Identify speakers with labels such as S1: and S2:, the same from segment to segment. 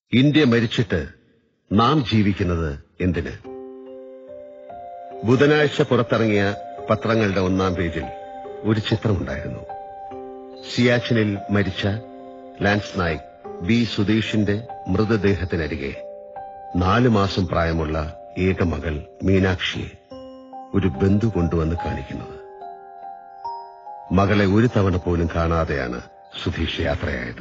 S1: India മരിച്ചിട്ട് നാം ജീവിക്കുന്നത് എന്തിന്? ബുധനാഴ്ച പുറത്തിറങ്ങിയ പത്രങ്ങളുടെ ഒന്നാം പേജിൽ ഒരു ചിത്രമുണ്ടായിരുന്നു. സിയാച്ചിനിൽ മരിച്ച ലാൻസ് നായിക് ബി സുധീഷിന്റെ മൃതദേഹത്തിനരികെ 4 മാസം പ്രായമുള്ള ഏക മകൾ മീനാക്ഷിയെ ഒരു ബന്ധു കൊണ്ടുവന്ന് കാണിക്കുന്നത്. മകളെ ഒരു തവണ പോലും കാണാതെയാണ് സുധീഷ് യാത്രയായത്.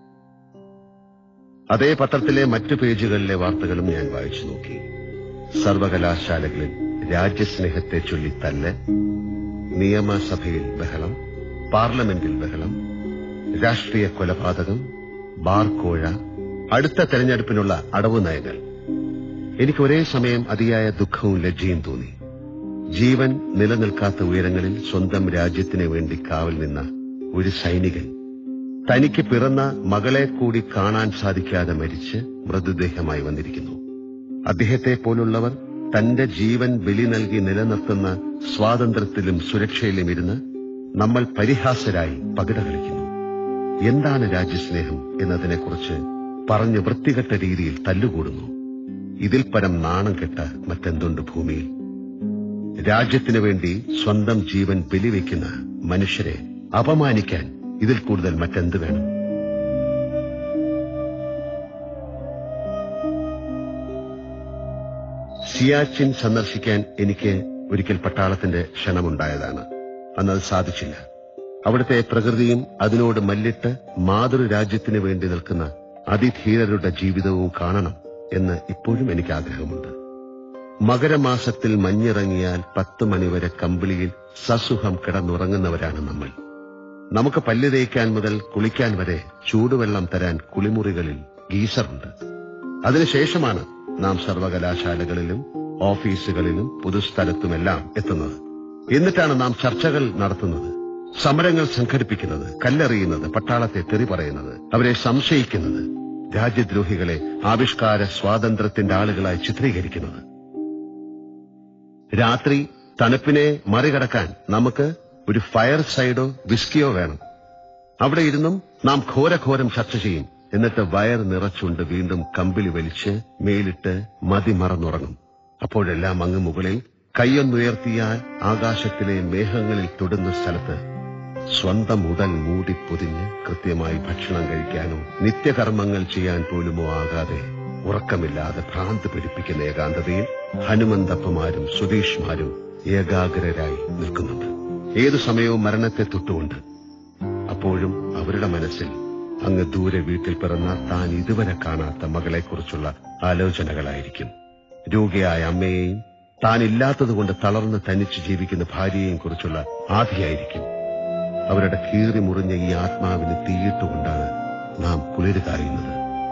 S1: അതേ പത്രത്തിലെ മറ്റു പേജുകളിലെ വാർത്തകളും ഞാൻ വായിച്ചു നോക്കി. സർവകലാശാലകളിൽ രാജ്യസ്നേഹത്തെ ചൊല്ലി തല്ല്, നിയമസഭയിൽ ബഹളം, പാർലമെന്റിൽ ബഹളം, രാഷ്ട്രീയ കൊലപാതകം, ബാർക്കോഴ, അടുത്ത തെരഞ്ഞെടുപ്പിനുള്ള അടവു നയങ്ങൾ. എനിക്ക് ഒരേ സമയം അതിയായ ദുഃഖവും ലജ്ജയും തോന്നി. ജീവൻ നിലനിൽക്കാത്ത ഉയരങ്ങളിൽ സ്വന്തം രാജ്യത്തിനു വേണ്ടി കാവൽ നിന്ന ഒരു സൈനികൻ തനിക്ക് പിറന്ന മകളെ കൂടി കാണാൻ സാധിക്കാതെ മരിച്ച് മൃതദേഹമായി വന്നിരിക്കുന്നു. അദ്ദേഹത്തെ പോലുള്ളവർ തന്റെ ജീവൻ ബലി നൽകി നിലനിർത്തുന്ന സ്വാതന്ത്ര്യത്തിലും സുരക്ഷയിലും ഇരുന്ന് നമ്മൾ പരിഹാസരായി പകിട കളിക്കുന്നു. എന്താണ് രാജ്യസ്നേഹം എന്നതിനെക്കുറിച്ച് പറഞ്ഞ് വൃത്തികെട്ട രീതിയിൽ തല്ലുകൂടുന്നു. ഇതിൽ പരം നാണം കെട്ട മറ്റെന്തുണ്ട് ഭൂമിയിൽ? രാജ്യത്തിനു വേണ്ടി സ്വന്തം ജീവൻ ബലിവെക്കുന്ന മനുഷ്യരെ അപമാനിക്കാൻ ഇതിൽ കൂടുതൽ മറ്റെന്ത് വേണം? സിയാച്ചിൻ സന്ദർശിക്കാൻ എനിക്ക് ഒരിക്കൽ പട്ടാളത്തിന്റെ ക്ഷണമുണ്ടായതാണ്. അന്നത് സാധിച്ചില്ല. അവിടുത്തെ പ്രകൃതിയും അതിനോട് മല്ലിട്ട് മാതൃരാജ്യത്തിനു വേണ്ടി നിൽക്കുന്ന അതിധീരരുടെ ജീവിതവും കാണണം എന്ന് ഇപ്പോഴും എനിക്ക് ആഗ്രഹമുണ്ട്. മകരമാസത്തിൽ മഞ്ഞിറങ്ങിയാൽ 10 മണിവരെ കമ്പിളിയിൽ സസുഖം കിടന്നുറങ്ങുന്നവരാണ് നമ്മൾ. നമുക്ക് പല്ല് തേയ്ക്കാൻ മുതൽ കുളിക്കാൻ വരെ ചൂടുവെള്ളം തരാൻ കുളിമുറികളിൽ ഗീസറുണ്ട്. അതിനുശേഷമാണ് നാം സർവകലാശാലകളിലും ഓഫീസുകളിലും പൊതുസ്ഥലത്തുമെല്ലാം എത്തുന്നത്. എന്നിട്ടാണ് നാം ചർച്ചകൾ നടത്തുന്നത്, സമരങ്ങൾ സംഘടിപ്പിക്കുന്നത്, കല്ലെറിയുന്നത്, പട്ടാളത്തെ തെറി പറയുന്നത്, അവരെ സംശയിക്കുന്നത്, രാജ്യദ്രോഹികളെ ആവിഷ്കാര സ്വാതന്ത്ര്യത്തിന്റെ ആളുകളായി ചിത്രീകരിക്കുന്നത്. രാത്രി തണുപ്പിനെ മറികടക്കാൻ നമുക്ക് ഒരു ഫയർ സൈഡോ വിസ്കിയോ വേണം. അവിടെ ഇരുന്നും നാം ഘോരഘോരം ചർച്ച ചെയ്യും. എന്നിട്ട് വയർ നിറച്ചുകൊണ്ട് വീണ്ടും കമ്പിളി വലിച്ച് മേലിട്ട് മതിമറന്നുറങ്ങും. അപ്പോഴെല്ലാം അങ്ങ് മുകളിൽ കൈയൊന്നുയർത്തിയാൽ ആകാശത്തിലെ മേഘങ്ങളിൽ തൊടുന്ന സ്ഥലത്ത് സ്വന്തം ഉടൽ മൂടിപ്പൊതിഞ്ഞ് കൃത്യമായി ഭക്ഷണം കഴിക്കാനോ നിത്യകർമ്മങ്ങൾ ചെയ്യാൻ പോലുമോ ആകാതെ ഉറക്കമില്ലാതെ ഭ്രാന്ത് പിടിപ്പിക്കുന്ന ഏകാന്തതയിൽ ഹനുമന്തപ്പമാരും സുധീഷ്മാരും ഏകാഗ്രരായി നിൽക്കുന്നുണ്ട്, ഏതു സമയവും മരണത്തെ തൊട്ടുകൊണ്ട്. അപ്പോഴും അവരുടെ മനസ്സിൽ അങ്ങ് ദൂരെ വീട്ടിൽ പിറന്ന താൻ ഇതുവരെ കാണാത്ത മകളെക്കുറിച്ചുള്ള ആലോചനകളായിരിക്കും. രോഗിയായ അമ്മയെയും താൻ ഇല്ലാത്തതുകൊണ്ട് തളർന്ന് തനിച്ച് ജീവിക്കുന്ന ഭാര്യയെയും കുറിച്ചുള്ള ആധിയായിരിക്കും. അവരുടെ കീറി മുറിഞ്ഞ ഈ ആത്മാവിന് തീയിട്ടുകൊണ്ടാണ് നാം കുളിര് കായുന്നത്.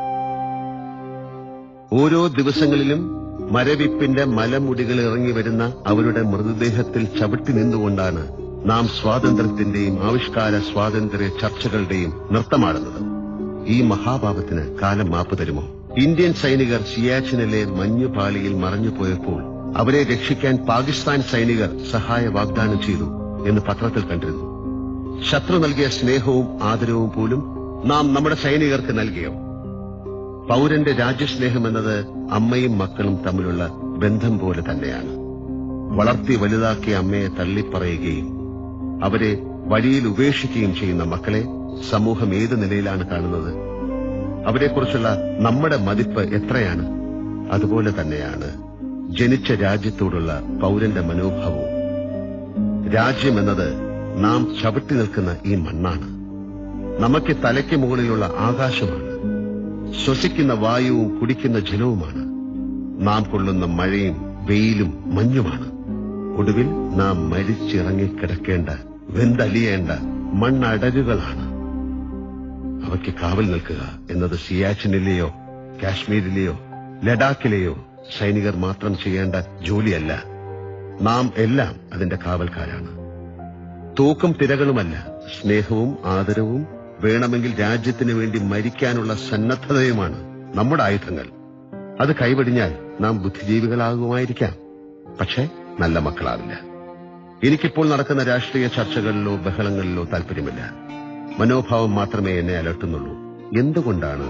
S1: ഓരോ ദിവസങ്ങളിലും മരവിപ്പിന്റെ മലമുടികൾ ഇറങ്ങി വരുന്ന അവരുടെ മൃതദേഹത്തിൽ ചവിട്ടി നിന്നുകൊണ്ടാണ് നാം സ്വാതന്ത്ര്യത്തിന്റെയും ആവിഷ്കാര സ്വാതന്ത്ര്യ ചർച്ചകളുടെയും നൃത്തമാടുന്നത്. ഈ മഹാപാപത്തിന് കാലം മാപ്പ് തരുമോ? ഇന്ത്യൻ സൈനികർ സിയാച്ചിനിലെ മഞ്ഞുപാളിയിൽ മറഞ്ഞുപോയപ്പോൾ അവരെ രക്ഷിക്കാൻ പാകിസ്ഥാൻ സൈനികർ സഹായ വാഗ്ദാനം ചെയ്തു എന്ന് പത്രത്തിൽ കണ്ടിരുന്നു. ശത്രു നൽകിയ സ്നേഹവും ആദരവും പോലും നാം നമ്മുടെ സൈനികർക്ക് നൽകിയോ? പൗരന്റെ രാജ്യസ്നേഹം എന്നത് അമ്മയും മക്കളും തമ്മിലുള്ള ബന്ധം പോലെ തന്നെയാണ്. വളർത്തി വലുതാക്കിയ അമ്മയെ തള്ളിപ്പറയുകയും അവരെ വഴിയിൽ ഉപേക്ഷിക്കുകയും ചെയ്യുന്ന മക്കളെ സമൂഹം ഏത് നിലയിലാണ് കാണുന്നത്? അവരെക്കുറിച്ചുള്ള നമ്മുടെ മതിപ്പ് എത്രയാണ്? അതുപോലെ തന്നെയാണ് ജനിച്ച രാജ്യത്തോടുള്ള പൗരന്റെ മനോഭാവവും. രാജ്യമെന്നത് നാം ചവിട്ടി നിൽക്കുന്ന ഈ മണ്ണാണ്. നമുക്ക് തലയ്ക്ക് മുകളിലുള്ള ആകാശമാണ്. ശ്വസിക്കുന്ന വായുവും കുടിക്കുന്ന ജലവുമാണ്. നാം കൊള്ളുന്ന മഴയും വെയിലും മഞ്ഞുമാണ്. ഒടുവിൽ നാം മരിച്ചിറങ്ങിക്കിടക്കേണ്ട വെന്തലിയേണ്ട മണ്ണടരുകളാണ്. അവയ്ക്ക് കാവൽ നിൽക്കുക എന്നത് സിയാച്ചിനിലെയോ കാശ്മീരിലെയോ ലഡാക്കിലെയോ സൈനികർ മാത്രം ചെയ്യേണ്ട ജോലിയല്ല. നാം എല്ലാം അതിന്റെ കാവൽക്കാരാണ്. തൂക്കും തിരകളുമല്ല, സ്നേഹവും ആദരവും വേണമെങ്കിൽ രാജ്യത്തിനു വേണ്ടി മരിക്കാനുള്ള സന്നദ്ധതയുമാണ് നമ്മുടെ ആയുധങ്ങൾ. അത് കൈവെടിഞ്ഞാൽ നാം ബുദ്ധിജീവികളാകുമായിരിക്കാം, പക്ഷേ നല്ല മക്കളാവില്ല. എനിക്കിപ്പോൾ നടക്കുന്ന രാഷ്ട്രീയ ചർച്ചകളിലോ ബഹളങ്ങളിലോ താൽപര്യമില്ല. മനോഭാവം മാത്രമേ എന്നെ അലട്ടുന്നുള്ളൂ. എന്തുകൊണ്ടാണ്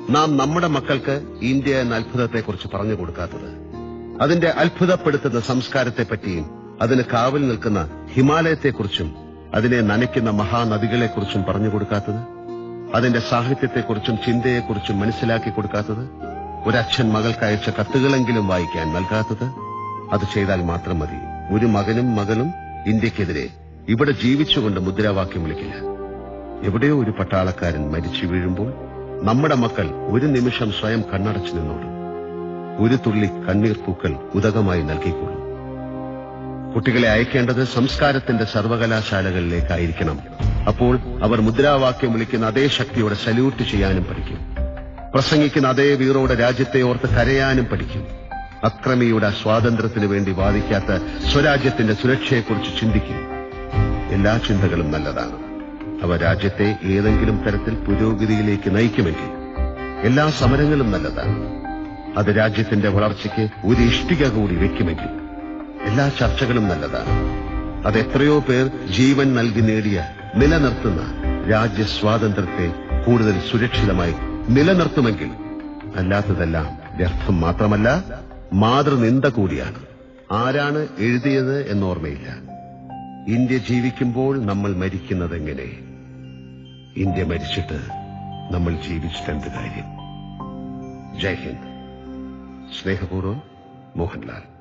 S1: നാം നമ്മുടെ മക്കൾക്ക് ഇന്ത്യ എന്ന അത്ഭുതത്തെക്കുറിച്ച് പറഞ്ഞു കൊടുക്കാത്തത്? അതിന്റെ അത്ഭുതപ്പെടുത്തുന്ന സംസ്കാരത്തെപ്പറ്റിയും അതിന് കാവൽ നിൽക്കുന്ന ഹിമാലയത്തെക്കുറിച്ചും അതിനെ നനയ്ക്കുന്ന മഹാനദികളെക്കുറിച്ചും പറഞ്ഞു കൊടുക്കാത്തത്? അതിന്റെ സാഹിത്യത്തെക്കുറിച്ചും ചിന്തയെക്കുറിച്ചും മനസ്സിലാക്കി കൊടുക്കാത്തത്? ഒരച്ഛൻ മകൾക്കയച്ച കത്തുകളെങ്കിലും വായിക്കാൻ നൽകാത്തത്? അത് ചെയ്താൽ മാത്രം മതി. ഒരു മകനും മകളും ഇന്ത്യക്കെതിരെ ഇവിടെ ജീവിച്ചുകൊണ്ട് മുദ്രാവാക്യം വിളിക്കില്ല. എവിടെയോ ഒരു പട്ടാളക്കാരൻ മരിച്ചു വീഴുമ്പോൾ നമ്മുടെ മക്കൾ ഒരു നിമിഷം സ്വയം കണ്ണടച്ചു നിന്നോടും. ഒരു തുള്ളി കണ്ണീർ പൂക്കൾ ഉദകമായി നൽകിക്കൊള്ളും. കുട്ടികളെ അയക്കേണ്ടത് സംസ്കാരത്തിന്റെ സർവകലാശാലകളിലേക്കായിരിക്കണം. അപ്പോൾ അവർ മുദ്രാവാക്യം വിളിക്കുന്ന അതേ ശക്തിയോടെ സല്യൂട്ട് ചെയ്യാനും പഠിക്കും. പ്രസംഗിക്കുന്ന അതേ വീറോടെ രാജ്യത്തെ ഓർത്ത് കരയാനും പഠിക്കും. അക്രമിയുടെ സ്വാതന്ത്ര്യത്തിനു വേണ്ടി വാദിക്കാത്ത സ്വരാജ്യത്തിന്റെ സുരക്ഷയെക്കുറിച്ച് ചിന്തിക്കും. എല്ലാ ചിന്തകളും നല്ലതാണ്. അവ രാജ്യത്തെ ഏതെങ്കിലും തരത്തിൽ പുരോഗതിയിലേക്ക് നയിക്കുമെങ്കിൽ. എല്ലാ സമരങ്ങളും നല്ലതാണ്. അത് രാജ്യത്തിന്റെ വളർച്ചയ്ക്ക് ഒരു ഇഷ്ടിക കൂടി വെക്കുമെങ്കിൽ. എല്ലാ ചർച്ചകളും നല്ലതാണ്. അത് എത്രയോ പേർ ജീവൻ നൽകി നേടിയ നിലനിർത്തുന്ന രാജ്യസ്വാതന്ത്ര്യത്തെ കൂടുതൽ സുരക്ഷിതമായി നിലനിർത്തുമെങ്കിൽ. അല്ലാത്തതെല്ലാം വ്യർത്ഥം മാത്രമല്ല, മാതൃനിന്ദ കൂടിയാണ്. ആരാണ് എഴുതിയത് എന്നോർമ്മയില്ല. ഇന്ത്യ ജീവിക്കുമ്പോൾ നമ്മൾ മരിക്കുന്നതെങ്ങനെ? ഇന്ത്യ മരിച്ചിട്ട് നമ്മൾ ജീവിച്ചിട്ടെന്ത് കാര്യം? ജയ് ഹിന്ദ്. സ്നേഹപൂർവ്വം, മോഹൻലാൽ.